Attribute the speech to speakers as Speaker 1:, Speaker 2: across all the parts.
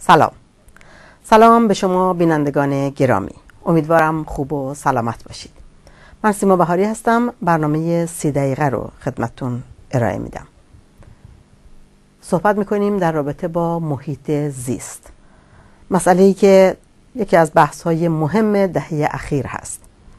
Speaker 1: سلام به شما بینندگان گرامی. امیدوارم خوب و سلامت باشید. من سیما بهاری هستم. برنامه 30 دقیقه رو خدمتتون ارائه میدم. صحبت میکنیم در رابطه با محیط زیست، مسئله‌ای که یکی از بحث‌های مهم دهه اخیر هست.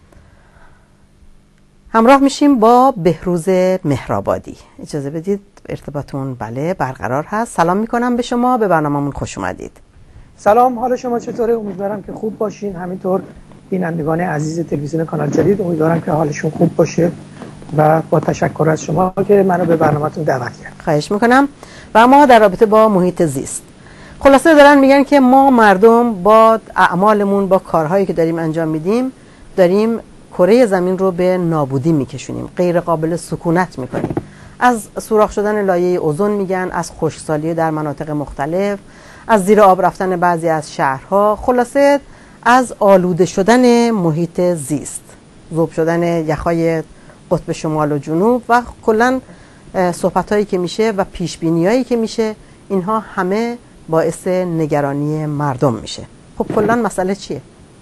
Speaker 1: همراه میشیم با بهروز مهرآبادی. اجازه بدید ارتباطمون برقرار هست. سلام میکنم به شما، به برنامه‌مون خوش اومدید.
Speaker 2: سلام، حال شما چطوره؟ امیدوارم که خوب باشین. همینطور بینندگان عزیز تلویزیون کانال جدید امیدوارم که حالشون خوب باشه و با تشکر از شما که منو به برنامه‌تون دعوت کردید.
Speaker 1: خواهش میکنم. و ما در رابطه با محیط زیست خلاصه دارن میگن که ما مردم با اعمالمون، با کارهایی که داریم انجام میدیم، داریم کره زمین رو به نابودی میکشونیم، غیر قابل سکونت میکنیم. از سوراخ شدن لایه اوزون میگن، از خشکسالی در مناطق مختلف، از زیر آب رفتن بعضی از شهرها، خلاصه از آلوده شدن محیط زیست، ذوب شدن یخهای قطب شمال و جنوب و کلا صحبت‌هایی که میشه و پیشبینی‌هایی که میشه، اینها همه باعث نگرانی مردم میشه. خب کلا مسئله چیه؟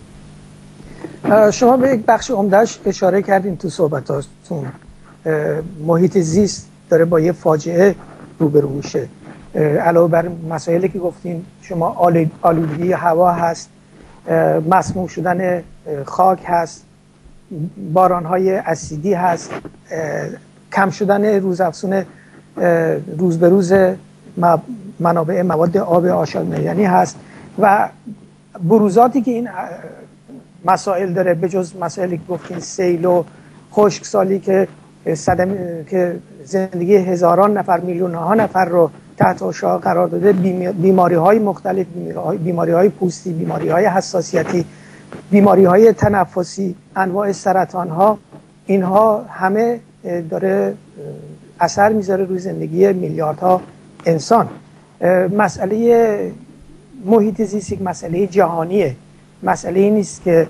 Speaker 2: شما به یک بخش عمده‌اش اشاره کردین تو صحبتاتون. محیط زیست داره با یه فاجعه روبرو میشه. علاوه بر مسائلی که گفتین شما، آلودگی هوا هست، مسموم شدن خاک هست، بارانهای اسیدی هست، کم شدن روزافزون روز به روز منابع مواد آب آشامیدنی هست و بروزاتی که این مسائل داره، به جز مسائلی که گفتین سیل و خشکسالی که زندگی هزاران نفر، میلیون ها نفر رو تحت اشعاع قرار داده، بیماری های مختلف، بیماری های پوستی، بیماری های حساسیتی، بیماری های تنفسی، انواع سرطان ها، اینها همه داره اثر میذاره روی زندگی میلیاردها انسان. مسئله محیط زیست یک مسئله جهانیه، مسئله نیست که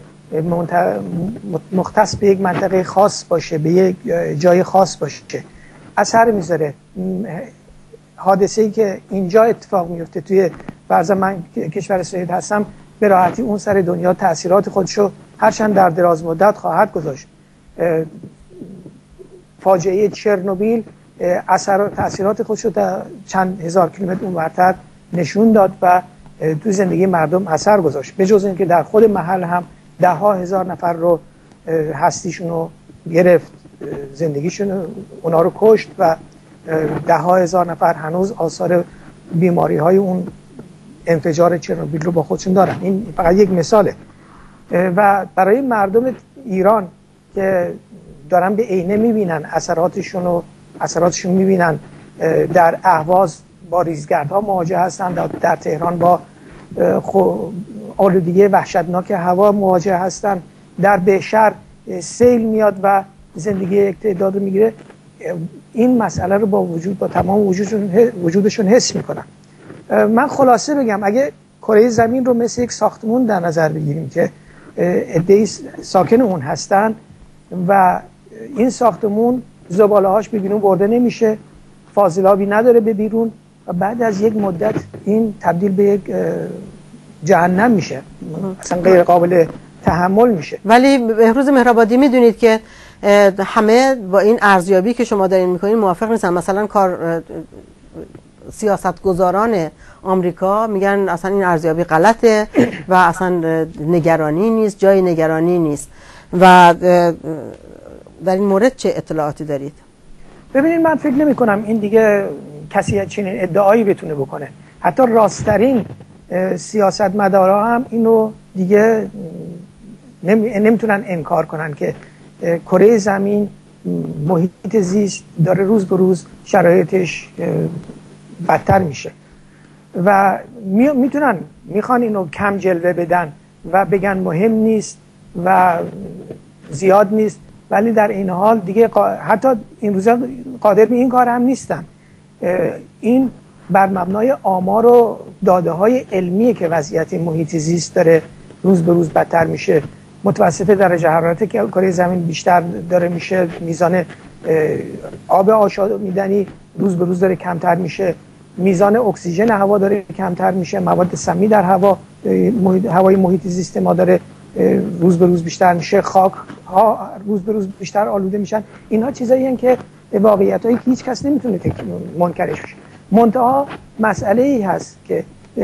Speaker 2: مختص به یک منطقه خاص باشه، به یک جای خاص باشه. اثر میذاره. حادثه‌ای که اینجا اتفاق میفته توی فرض من کشور اسرائیل هستم، به راحتی اون سر دنیا تأثیرات خودشو هرچند در دراز مدت خواهد گذاشت. فاجعه چرنوبیل تأثیرات خودشو تا چند هزار کیلومتر اونورتر نشون داد و تو زندگی مردم اثر گذاشت. به جز اینکه در خود محل هم ده ها هزار نفر رو هستیشون رو گرفت، زندگیشون اونا رو کشت و ده ها هزار نفر هنوز آثار بیماری های اون انفجار چرنوبیل رو با خودشون دارن. این فقط یک مثاله. و برای مردم ایران که دارن به عینه میبینن اثراتشون میبینن، در اهواز با ریزگردها مواجه هستن، در تهران با آلودگی وحشتناک هوا مواجه هستن، در بهشهر سیل میاد و زندگی یک تعداد رو میگیره. این مسئله رو با تمام وجودشون حس میکنن. من خلاصه بگم، اگه کره زمین رو مثل یک ساختمون در نظر بگیریم که عده‌ای ساکن اون هستن و این ساختمون زباله هاش به بیرون برده نمیشه، فاضلابی نداره به بیرون و بعد از یک مدت این تبدیل به یک جهنم میشه، اصلا غیر قابل تحمل میشه.
Speaker 1: ولی بهروز مهرآبادی میدونید که همه با این ارزیابی که شما دارین میکنین موافق نیستن. مثلا سیاستگزاران آمریکا میگن اصلا این ارزیابی غلطه و اصلا نگرانی نیست، جای نگرانی نیست. و در این مورد چه اطلاعاتی دارید؟
Speaker 2: ببینید، من فکر نمی کنم این دیگه کسی چنین ادعایی بتونه بکنه. حتی راستترین سیاستمدارا هم اینو دیگه نمیتونن انکار کنن که کره زمین، محیط زیست داره روز به روز شرایطش بدتر میشه و میخوان اینو کم جلوه بدن و بگن مهم نیست و زیاد نیست، ولی در این حال دیگه حتی این روزا قادر به این کار هم نیستن. این بر مبنای آمار و داده های علمیه که وضعیت محیط زیست داره روز به روز بدتر میشه. متوسط درجه حرارت که کره زمین بیشتر داره میشه، میزان آب آشامیدنی روز به روز داره کمتر میشه، میزان اکسیژن هوا داره کمتر میشه، مواد سمی در هوای محیط زیست ما داره روز به روز بیشتر میشه، خاک ها روز به روز بیشتر آلوده میشن. اینها چیزایی هستند که واقعیتایی که هیچ کس نمیتونه منکرش بشه. منتها مسئله ای هست که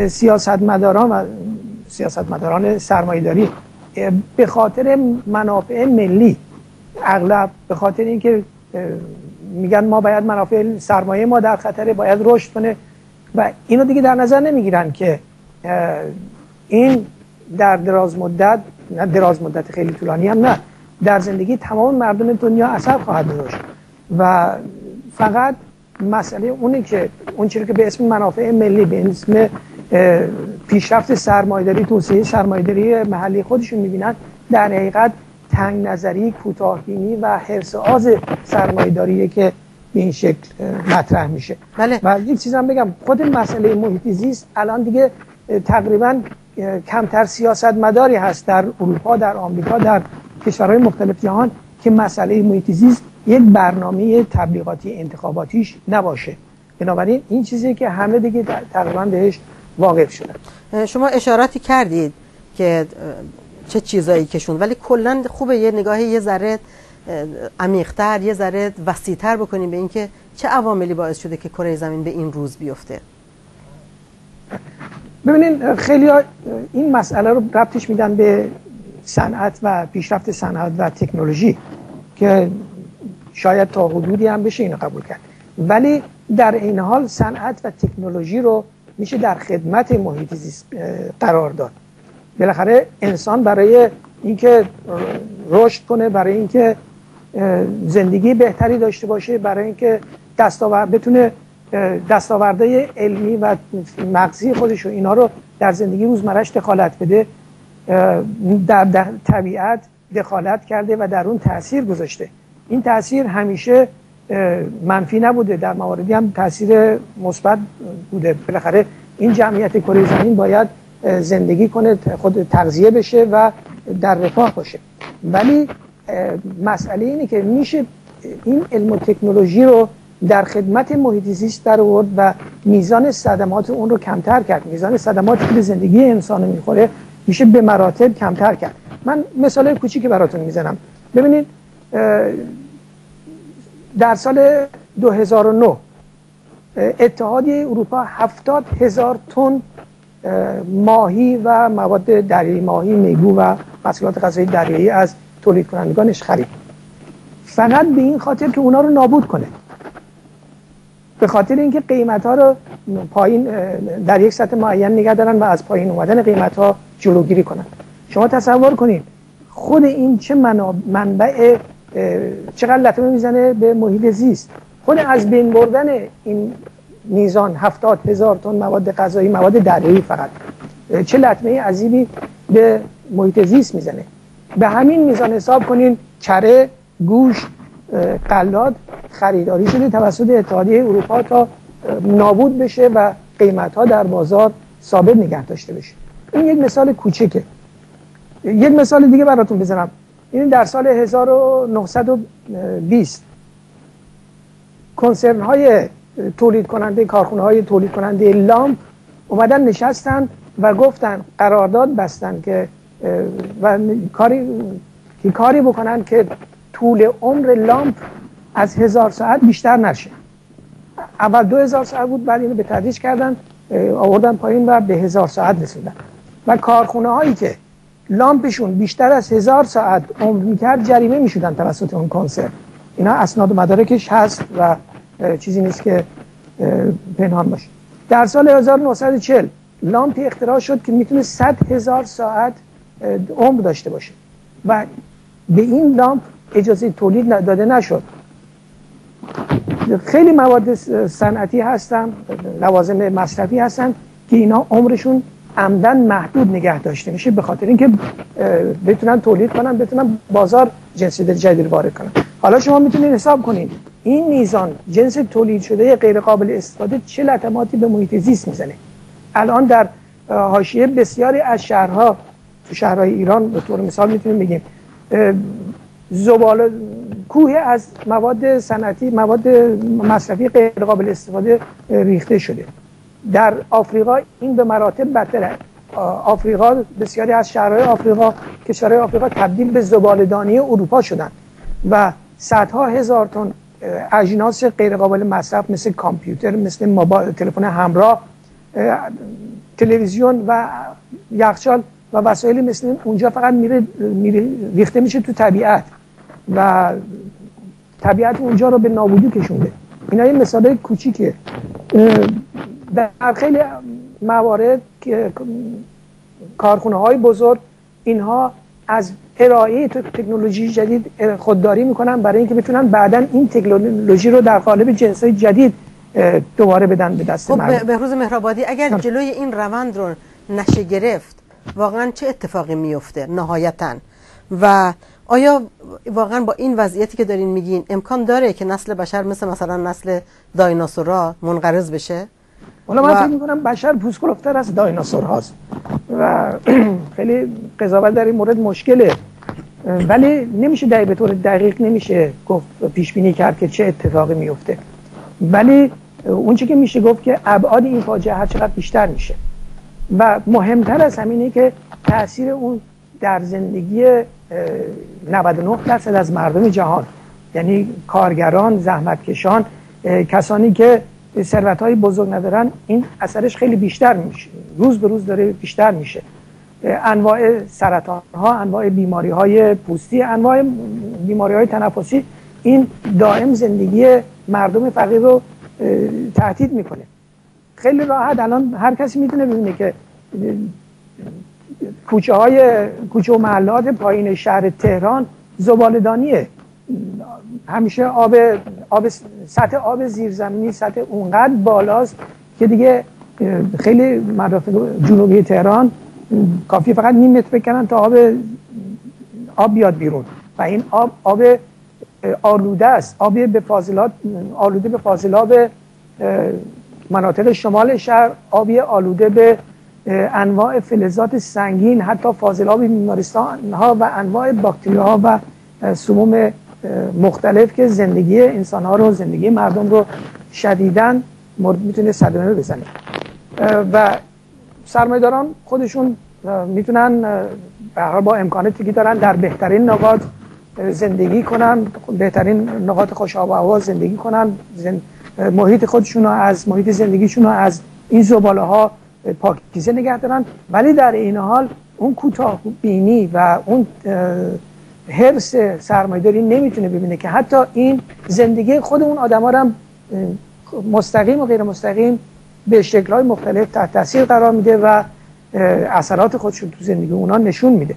Speaker 2: سیاستمداران سرمایه‌داری به خاطر منافع ملی، اغلب به خاطر اینکه میگن ما باید منافع سرمایه ما در خطره، باید رشد کنه و اینو دیگه در نظر نمیگیرن که این در دراز مدت خیلی طولانی هم نه، در زندگی تمام مردم دنیا اثر خواهد داشت و فقط مسئله اونه که اون چیزی که به اسم منافع ملی، به اسم پیشرفت سرمایه‌داری، توسعه سرمایه‌داری محلی خودشون میبینن، در حقیقت تنگ نظری، کوتاه‌بینی و حرص آز سرمایه‌داریه که به این شکل مطرح میشه.
Speaker 1: بله.
Speaker 2: و یک چیزم بگم، خود مسئله محیط زیست الان دیگه تقریبا کمتر سیاستمداری هست در اروپا، در آمریکا، در کشورهای مختلف جهان که مسئله محیط زیست یک برنامه تبلیغاتی انتخاباتیش نباشه. بنابراین این چیزی که همه دیگه تقریبا بهش واقف شدن.
Speaker 1: شما اشاراتی کردید که چه چیزایی کشون، ولی کلا خوبه یه نگاه یه ذره عمیق‌تر، یه ذره وسیع‌تر بکنیم به اینکه چه عواملی باعث شده که کره زمین به این روز بیفته.
Speaker 2: ببینین خیلی‌ها این مسئله رو ربطش میدن به صنعت و پیشرفت صنعت و تکنولوژی که شاید تا حدودی هم بشه اینو قبول کرد، ولی در این حال صنعت و تکنولوژی رو میشه در خدمت محیط زیست قرار داد. بالاخره انسان برای اینکه رشد کنه، برای اینکه زندگی بهتری داشته باشه، برای اینکه بتونه دستاوردهای علمی و مغزی خودش و اینا رو در زندگی روزمره‌اش دخالت بده، در طبیعت دخالت کرده و در اون تأثیر گذاشته. این تأثیر همیشه منفی نبوده، در مواردی هم تأثیر مثبت بوده. بالاخره این جمعیت کره زمین باید زندگی کنه، خود تغذیه بشه و در رفاه باشه. ولی مسئله اینه که میشه این علم و تکنولوژی رو در خدمت محیط زیست در آورد و میزان صدمات اون رو کمتر کرد. میزان صدماتی که به زندگی انسان میخوره میشه به مراتب کمتر کرد. من مثال کوچیکی براتون میزنم. ببینید در سال 2009 اتحادیه اروپا 70,000 تن ماهی و مواد دریایی، ماهی، میگو و محصولات غذایی دریایی از تولید کنندگانش خرید، فقط به این خاطر که اونا رو نابود کنه، به خاطر اینکه قیمت ها رو پایین در یک سطح معین نگه دارن و از پایین اومدن قیمت ها جلوگیری کنن. شما تصور کنید خود این چه منبع چقدر لطمه میزنه به محیط زیست. خود از بین بردن این میزان 70,000 تن مواد غذایی، مواد دریایی فقط چه لطمه عظیمی به محیط زیست میزنه. به همین میزان حساب کنین کره، گوشت، غلات خریداری شده توسط اتحادیه اروپا تا نابود بشه و قیمت‌ها در بازار ثابت نگه داشته بشه. این یک مثال کوچیکه. یک مثال دیگه براتون بزنم. این در سال 1920 کنسرن‌های تولید کننده، کارخانه‌های تولید کننده لامپ اومدن نشستن و گفتن، قرارداد بستن که و کاری بکنن که طول عمر لامپ از 1000 ساعت بیشتر نشه. اول 2000 ساعت بود، بعد اینو به تدریج کردن، آوردن پایین و به 1000 ساعت رسوندن. و کارخونه هایی که لامپشون بیشتر از 1000 ساعت عمر میکرد جریمه میشدن توسط اون کنسرن. اینا اسناد و مدارکش هست و چیزی نیست که پنهان باشه. در سال 1940 لامپی اختراع شد که میتونه 100,000 ساعت عمر داشته باشه و به این لامپ اجازه تولید داده نشد. خیلی مواد صنعتی هستن، لوازم مصرفی هستن که اینا عمرشون عمدن محدود نگه داشته میشه به خاطر اینکه بتونن تولید کنن، بتونن بازار جنس جدید وارد کنن. حالا شما میتونید حساب کنید این میزان جنس تولید شده غیر قابل استفاده چه لطماتی به محیط زیست میزنه. الان در حاشیه بسیاری از شهرها، تو شهرهای ایران به طور مثال میتونیم بگیم زباله کوه از مواد صنعتی، مواد مصرفی غیر قابل استفاده ریخته شده. در آفریقا این به مراتب بدتره. آفریقا، بسیاری از شهرهای آفریقا، کشورهای آفریقا تبدیل به زباله‌دانی اروپا شدن و صدها هزار تن اجناس غیر قابل مصرف مثل کامپیوتر، مثل موبایل، تلفن همراه، تلویزیون و یخچال و وسایلی مثل اونجا فقط میره ریخته میشه تو طبیعت و طبیعت اونجا رو به نابودی کشونده. اینا یه مثالای کوچیکه. در خیلی موارد که کارخونه های بزرگ اینها از ارائه تکنولوژی جدید خودداری میکنن برای اینکه بتونن بعداً این تکنولوژی رو در قالب جنس‌های جدید دوباره بدن به دست مردم.
Speaker 1: خب بهروز مهرآبادی، اگر جلوی این روند رو نشه گرفت واقعا چه اتفاقی میفته نهایتاً؟ و آیا واقعا با این وضعیتی که دارین میگین امکان داره که نسل بشر مثلا نسل دایناسورها منقرض بشه؟
Speaker 2: حالا من فکر میکنم بشر پوسکلفتر از دایناسور هاست و خیلی قضاوت در این مورد مشکله، ولی نمیشه به طور دقیق نمیشه گفت پیش بینی کرد که چه اتفاقی میفته، ولی اون چیزی که میشه گفت که ابعاد این فاجعه هر چقدر بیشتر میشه و مهمتر از همینه که تاثیر اون در زندگی 99% از مردم جهان، یعنی کارگران، زحمتکشان، کسانی که ثروت‌های بزرگ ندارن، این اثرش خیلی بیشتر میشه، روز به روز داره بیشتر میشه. انواع سرطان‌ها، انواع بیماری‌های پوستی، انواع بیماری‌های تنفسی، این دائم زندگی مردم فقیر رو تهدید میکنه. خیلی راحت الان هر کسی میتونه ببینه که کوچه و محلات پایین شهر تهران زباله‌دانیه. همیشه سطح آب زیرزمینی سطح اونقدر بالاست که دیگه خیلی مناطق جنوبی تهران کافی فقط نیم متر بکنن تا آب بیاد بیرون و این آب آلوده است، آلوده به فاضلاب مناطق شمال شهر، آبی آلوده به انواع فلزات سنگین، حتی فاضلاب بیمارستان ها و انواع باکتری ها و سموم مختلف که زندگی انسان ها رو، زندگی مردم رو شدیداً میتونه صدمه بزنه و سرمایه‌داران خودشون میتونن به هر حال با امکاناتی که دارن در بهترین نقاط زندگی کنن، بهترین نقاط خوش آب و هوا زندگی کنن، محیط خودشون رو از محیط زندگیشون رو از این زباله ها پاکیزه نگه دارن، ولی در این حال اون کوتاه بینی و اون حرص سرمایه‌داری نمیتونه ببینه که حتی این زندگی خود اون آدما رو هم مستقیم و غیر مستقیم به شکل‌های مختلف تحت تاثیر قرار میده و اثرات خودشون تو زندگی اونا نشون میده.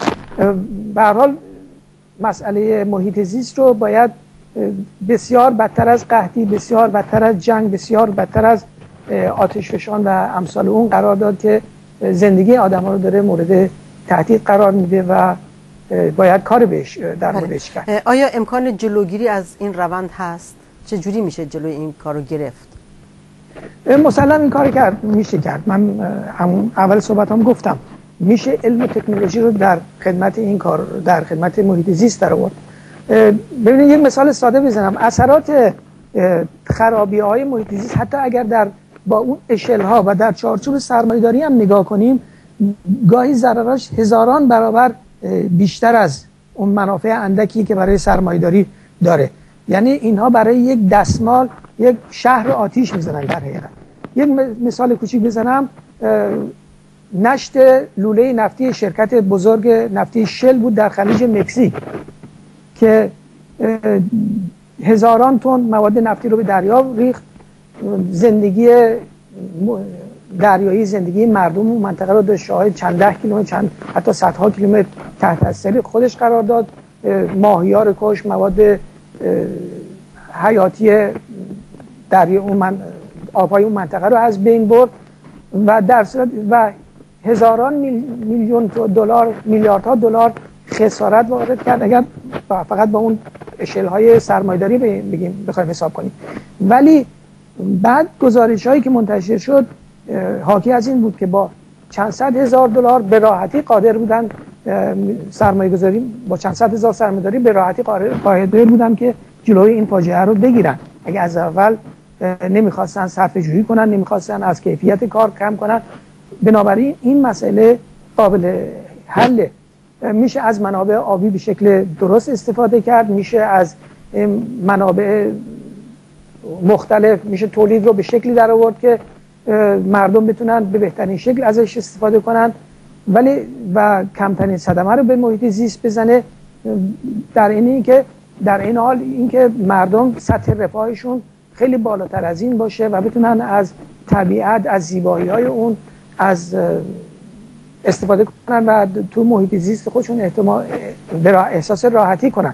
Speaker 2: به هر حال مسئله محیط زیست رو باید بسیار بدتر از قحطی، بسیار بدتر از جنگ، بسیار بدتر از آتشفشان و امثال اون قرار داد که زندگی آدم‌ها رو داره مورد تهدید قرار میده و باید کار بهش در موردش کرد.
Speaker 1: آیا امکان جلوگیری از این روند هست؟ چه جوری میشه جلوی این کارو گرفت؟
Speaker 2: مسلم این کار میشه کرد. من اول صحبتام گفتم میشه علم و تکنولوژی رو در خدمت این کار، در خدمت محیط زیست در آورد. ببینید یک مثال ساده بزنم. اثرات خرابی‌های محیط زیست حتی اگر با اون اشل‌ها و در چارچوب سرمایه‌داری هم نگاه کنیم، گاهی ضرراش هزاران برابر بیشتر از اون منافع اندکی که برای سرمایه‌داری داره. یعنی اینها برای یک دستمال یک شهر آتیش میزنن. در حقیقت یک مثال کوچیک بزنم، نشت لوله نفتی شرکت بزرگ نفتی شل بود در خلیج مکزیک که هزاران تن مواد نفتی رو به دریا ریخت. زندگی دریایی، زندگی مردم اون منطقه رو شاهد چند ده کیلومتر، حتی صدها کیلومتر تحت تاثیر خودش قرار داد. ماهی‌ها رو کشت، مواد حیاتی دریا آب‌های اون منطقه رو از بین برد و در صورت و هزاران میلیون دلار، میلیاردها دلار خسارت وارد کرد اگر فقط با اون اشل‌های سرمایه‌داری بخوایم حساب کنیم. ولی بعد گزارش‌هایی که منتشر شد حاکی از این بود که با چند صد هزار دلار به راحتی قادر بودن سرمایه‌گذاری، با چند صد هزار سرمایه‌داری به راحتی قادر بودن که جلوی این فاجعه رو بگیرن اگه از اول نمیخواستن صرفه جویی کنن، نمیخواستن از کیفیت کار کم کنن. بنابراین این مسئله قابل حله. میشه از منابع آبی به شکل درست استفاده کرد، میشه از منابع مختلف میشه تولید رو به شکلی در آورد که مردم بتونن به بهترین شکل ازش استفاده کنن ولی و کمترین صدمه رو به محیط زیست بزنه، در این حال اینکه مردم سطح رفاهشون خیلی بالاتر از این باشه و بتونن از طبیعت، از زیبایی‌های اون از استفاده کنن و تو محیط زیست خودشون احساس راحتی کنن.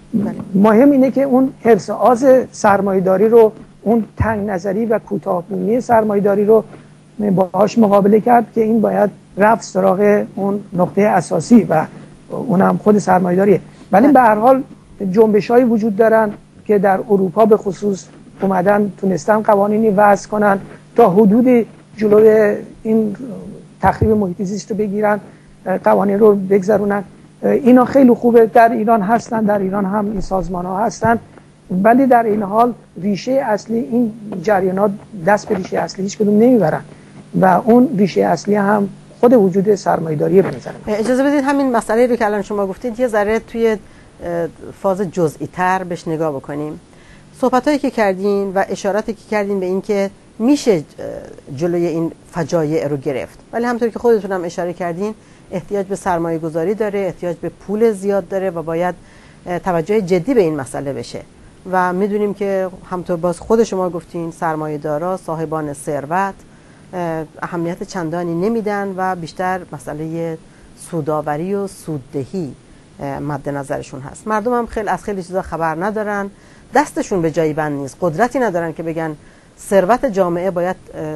Speaker 2: مهم اینه که اون حرص آز سرمایه‌داری رو، اون تنگ نظری و کوتاه‌بینی سرمایه‌داری رو باهاش مقابله کرد که این باید رفت سراغ اون نقطه اساسی و اونم خود سرمایه‌داریه. ولی به هر حال جنبش‌هایی وجود دارن که در اروپا به خصوص اومدن تونستن قوانینی وضع کنن تا حدودی جلوی این تخریب محیط زیست رو بگیرن، قوانین رو بگذرونن. اینا خیلی خوبه، در ایران هستن، در ایران هم این سازمان‌ها هستن، ولی در این حال ریشه اصلی این جریانات دست به ریشه اصلی هیچ کدوم نمیبرن و اون ریشه اصلی هم خود وجود سرمایه‌داری به نظر من.
Speaker 1: اجازه بدید همین مسئله رو که الان شما گفتید یه ذره توی فاز جزئی تر بهش نگاه بکنیم. صحبتایی که کردین و اشاراتی که کردین به این که میشه جلوی این فجایع رو گرفت، ولی همونطور که خودتون هم اشاره کردین احتیاج به سرمایه گذاری داره، احتیاج به پول زیاد داره و باید توجه جدی به این مسئله بشه و میدونیم که همونطور باز خود شما گفتین سرمایه دارا، صاحبان ثروت اهمیت چندانی نمیدن و بیشتر مسئله سودآوری و سوددهی مد نظرشون هست. مردم هم خیلی چیزا خبر ندارن، دستشون به جایی بند نیست، قدرتی ندارن که بگن ثروت جامعه باید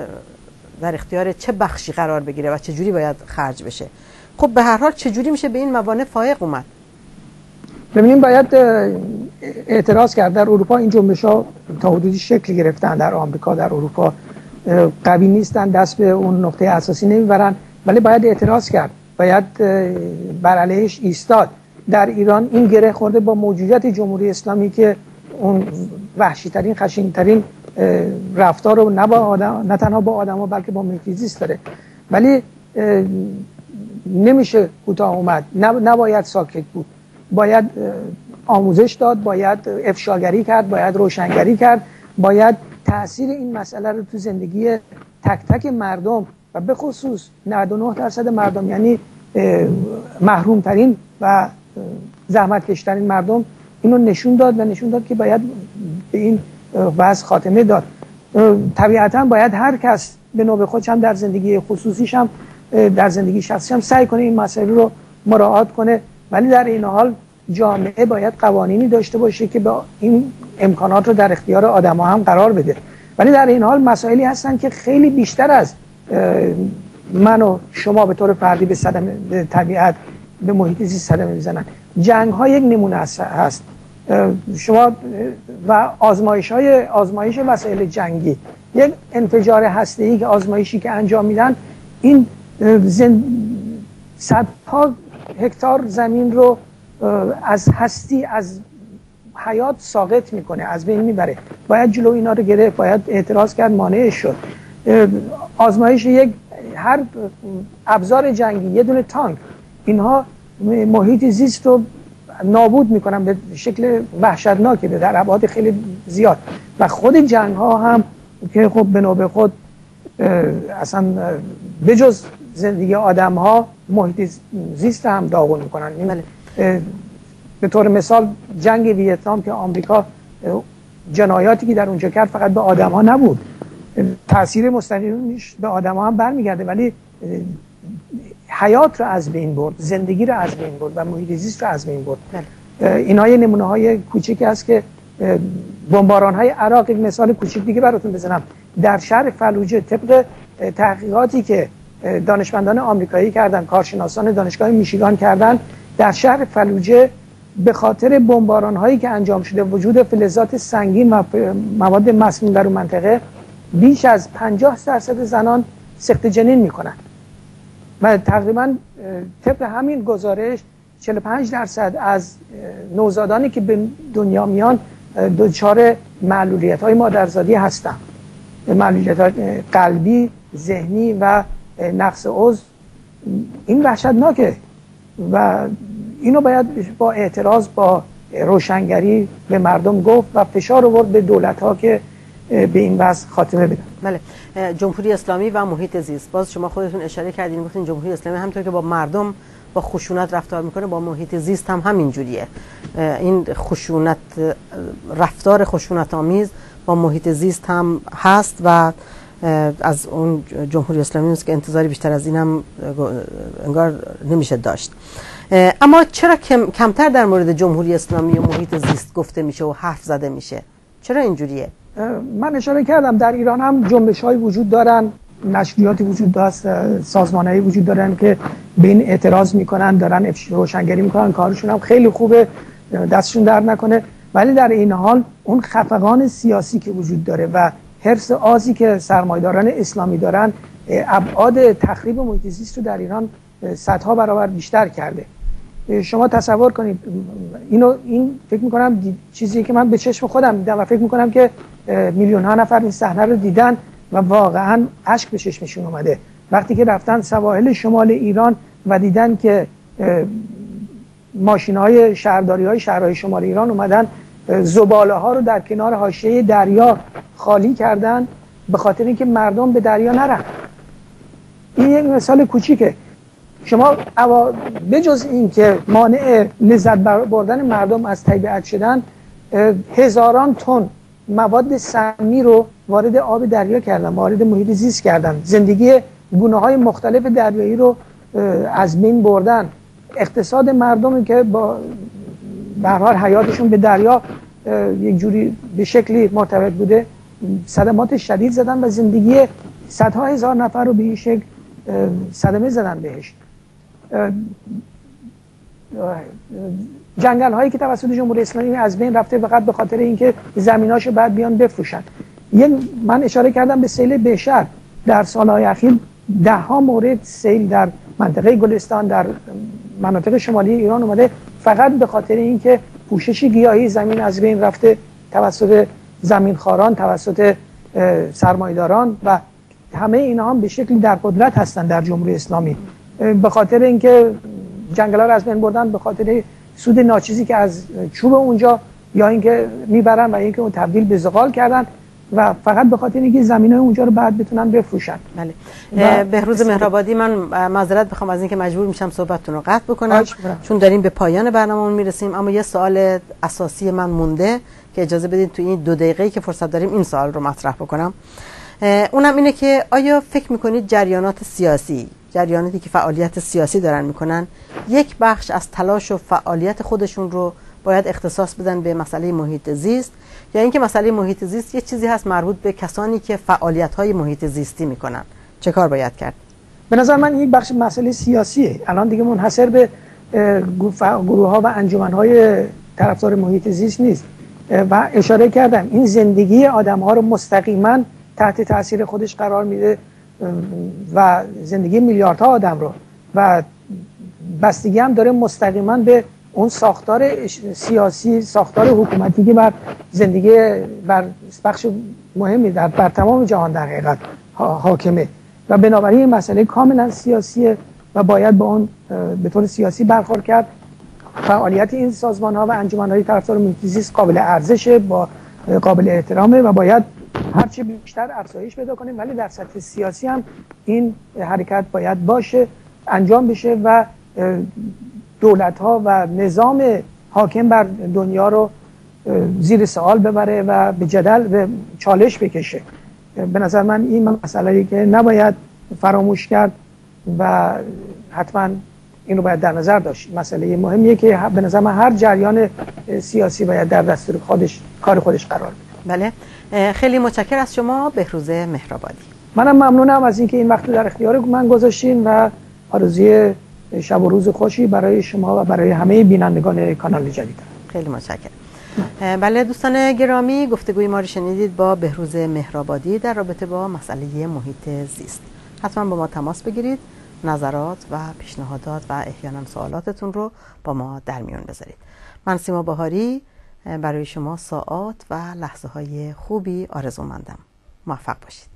Speaker 1: در اختیار چه بخشی قرار بگیره و چه جوری باید خرج بشه. خب به هر حال چه جوری میشه به این موانع فائق اومد؟
Speaker 2: ببینیم باید اعتراض کرد. در اروپا این جنبش‌ها تا حدودی شکل گرفتن، در آمریکا، در اروپا قوی نیستن، دست به اون نقطه اساسی نمیبرن، ولی باید اعتراض کرد، باید بر علیهش ایستاد. در ایران این گره خورده با موجودیت جمهوری اسلامی که اون وحشی ترین، خشن ترین رفتار رو نه تنها با آدم‌ها بلکه با محیط زیست داره. ولی نمیشه کوتاه اومد، نباید ساکت بود، باید آموزش داد، باید افشاگری کرد، باید روشنگری کرد، باید تأثیر این مسئله رو تو زندگی تک تک مردم و به خصوص 99% مردم، یعنی محروم ترین و زحمت کشترین مردم، اینو نشون داد و نشون داد که باید به این وضع خاتمه داد. طبیعتا باید هر کس به نوبه خودش هم در زندگی خصوصیش هم در زندگی شخصیش هم سعی کنه این مسائل رو مراعات کنه، ولی در این حال جامعه باید قوانینی داشته باشه که با این امکانات رو در اختیار آدم‌ها هم قرار بده. ولی در این حال مسائلی هستن که خیلی بیشتر از من و شما به طور فردی به طبیعت، به محیط زیست صدمه میزنن. جنگ‌ها یک نمونه هست. شما و آزمایش وسایل جنگی، یک انفجار هسته‌ای که آزمایشی که انجام میدن، این صدها هکتار زمین رو از هستی، از حیات ساقط میکنه، از بین میبره. باید جلو اینا رو گرفت، باید اعتراض کرد، مانعش شد. آزمایش هر ابزار جنگی، یه دونه تانک، اینها محیط زیست رو نابود میکنن به شکل وحشتناکی، در ابعاد خیلی زیاد. و خود جنگ ها هم که خب به نوبه خود اصلا بجز زندگی آدم ها محیط زیست هم داغون میکنن. به طور مثال جنگ ویتنام که آمریکا جنایاتی که در اونجا کرد فقط به آدم ها نبود، تأثیر مستقیمش به آدم ها هم برمیگرده، ولی حیات رو از بین برد، زندگی رو از بین برد و محیط زیست رو از بین برد. اینها یه نمونه های کوچیکی است که بمباران های عراق. یک مثال کوچیک دیگه براتون بزنم. در شهر فلوجه طبق تحقیقاتی که دانشمندان آمریکایی کردن، کارشناسان دانشگاه میشیگان کردن، در شهر فلوجه به خاطر بمباران هایی که انجام شده، وجود فلزات سنگین و مواد مسموم در اون منطقه، بیش از 50% زنان سقط جنین میکنن و تقریبا طبق همین گزارش 45% از نوزادانی که به دنیا میان دچار معلولیت‌های مادرزادی هستم، معلولیت قلبی، ذهنی و نقص عضو. این وحشتناکه و اینو باید با اعتراض، با روشنگری به مردم گفت و فشار آورد به دولت‌ها که به این وضع خاتمه بدن.
Speaker 1: بله، جمهوری اسلامی و محیط زیست، باز شما خودتون اشاره کردین، گفتین جمهوری اسلامی همونطور که با مردم با خشونت رفتار میکنه، با محیط زیست هم همین جوریه. این خشونت، رفتار خشونت آمیز با محیط زیست هم هست و از اون جمهوری اسلامی نیست که انتظاری بیشتر از این هم انگار نمیشه داشت. اما چرا کمتر در مورد جمهوری اسلامی و محیط زیست گفته میشه و حرف زده میشه؟ چرا اینجوریه؟
Speaker 2: من اشاره کردم در ایران هم جنبش‌های وجود دارن، نشریاتی وجود داشت، سازمان‌هایی وجود دارن که به این اعتراض میکنن، دارن روشنگری میکنن، کارشون هم خیلی خوبه، دستشون در نکنه. ولی در این حال اون خفقان سیاسی که وجود داره و حرص آزی که سرمایه‌داران اسلامی دارن، ابعاد تخریب محیط زیست رو در ایران صدها برابر بیشتر کرده. شما تصور کنید، این فکر میکنم چیزی که من به چشم خودم دیدم و فکر میکنم که میلیون ها نفر این صحنه رو دیدن و واقعا اشک به چشمشون اومده وقتی که رفتن سواحل شمال ایران و دیدن که ماشین‌های شهرداری‌های شهرهای شمال ایران اومدن زباله‌ها رو در کنار حاشیه دریا خالی کردن به خاطر اینکه مردم به دریا نرن. این یک مثال کوچیکه. شما بجز این که مانع لذت بردن مردم از طبیعت شدن، هزاران تن مواد سمی رو وارد آب دریا کردن، وارد محیط زیست کردن، زندگی گونه‌های مختلف دریایی رو از بین بردن. اقتصاد مردمی که با به هر حال حیاتشون به دریا یک جوری به شکلی مرتبط بوده، صدمات شدید زدن و زندگی صدها هزار نفر رو به این شکل صدمه زدن بهش. جنگل هایی که توسط جمهوری اسلامی از بین رفته فقط به خاطر اینکه زمیناشو بعد بیان بفروشن. من اشاره کردم به سیل بهشهر، در سالهای اخیر 10 مورد سیل در منطقه گلستان، در مناطق شمالی ایران اومده فقط به خاطر اینکه پوشش گیاهی زمین از بین رفته توسط زمینخواران، توسط سرمایه‌داران و همه اینا هم به شکلی در قدرت هستن در جمهوری اسلامی. به خاطر اینکه جنگل‌ها رو از بین بردن، به خاطر سود ناچیزی که از چوب اونجا یا اینکه میبرن و اینکه اون تبدیل به زغال کردن و فقط به خاطر اینکه زمینای اونجا رو بعد بتونن بفروشن.
Speaker 1: بله. بهروز مهرآبادی، من معذرت بخوام از اینکه مجبور میشم صحبتتون رو قطع بکنم چون داریم به پایان برنامه‌مون میرسیم، اما یه سوال اساسی من مونده که اجازه بدید تو این 2 دقیقه‌ای که فرصت داریم این سوال رو مطرح بکنم. اونم اینه که آیا فکر میکنید جریانات سیاسی، جریاناتی که فعالیت سیاسی دارن میکنن، یک بخش از تلاش و فعالیت خودشون رو باید اختصاص بدن به مسئله محیط زیست، یا اینکه مسئله محیط زیست یه چیزی هست مربوط به کسانی که فعالیت‌های محیط زیستی میکنن؟ چه کار باید کرد؟
Speaker 2: به نظر من یک بخش مسئله سیاسیه، الان دیگه منحصر به گروه‌ها و انجمن‌های طرفدار محیط زیست نیست و اشاره کردم این زندگی آدم‌ها رو مستقیما تحت تاثیر خودش قرار میده و زندگی میلیاردها آدم رو، و بستگی هم داره مستقیما به اون ساختار سیاسی، ساختار حکومتی که بر زندگی بر بخش مهمی بر تمام جهان در حقیقت حاکمه و بنابراین این مسئله کاملا سیاسیه و باید با اون به طور سیاسی برخورد کرد. فعالیت این سازمان‌ها و انجمن‌های طرفدار محیط زیست قابل ارزشه، با قابل احترامه و باید هرچی بیشتر افزایش پیدا کنیم، ولی در سطح سیاسی هم این حرکت باید باشه، انجام بشه و دولت‌ها و نظام حاکم بر دنیا رو زیر سوال ببره و به جدل به چالش بکشه. به نظر من این مسئله‌ای که نباید فراموش کرد و حتما این رو باید در نظر داشت. مسئله مهمیه که به نظر من هر جریان سیاسی باید در دستور کار خودش قرار بده.
Speaker 1: بله، خیلی متشکرم از شما بهروز مهرآبادی.
Speaker 2: منم ممنونم از اینکه این وقت در اختیار من گذاشتین و آرزوی شب و روز خوشی برای شما و برای همه بینندگان کانال جدید.
Speaker 1: خیلی متشکرم. بله دوستان گرامی، گفتگوی ما رو شنیدید با بهروز مهرآبادی در رابطه با مسئله محیط زیست. حتما با ما تماس بگیرید، نظرات و پیشنهادات و احیانا سوالاتتون رو با ما در میون بذارید. من سیما بهاری برای شما ساعات و لحظه های خوبی آرزو مندم. موفق باشید.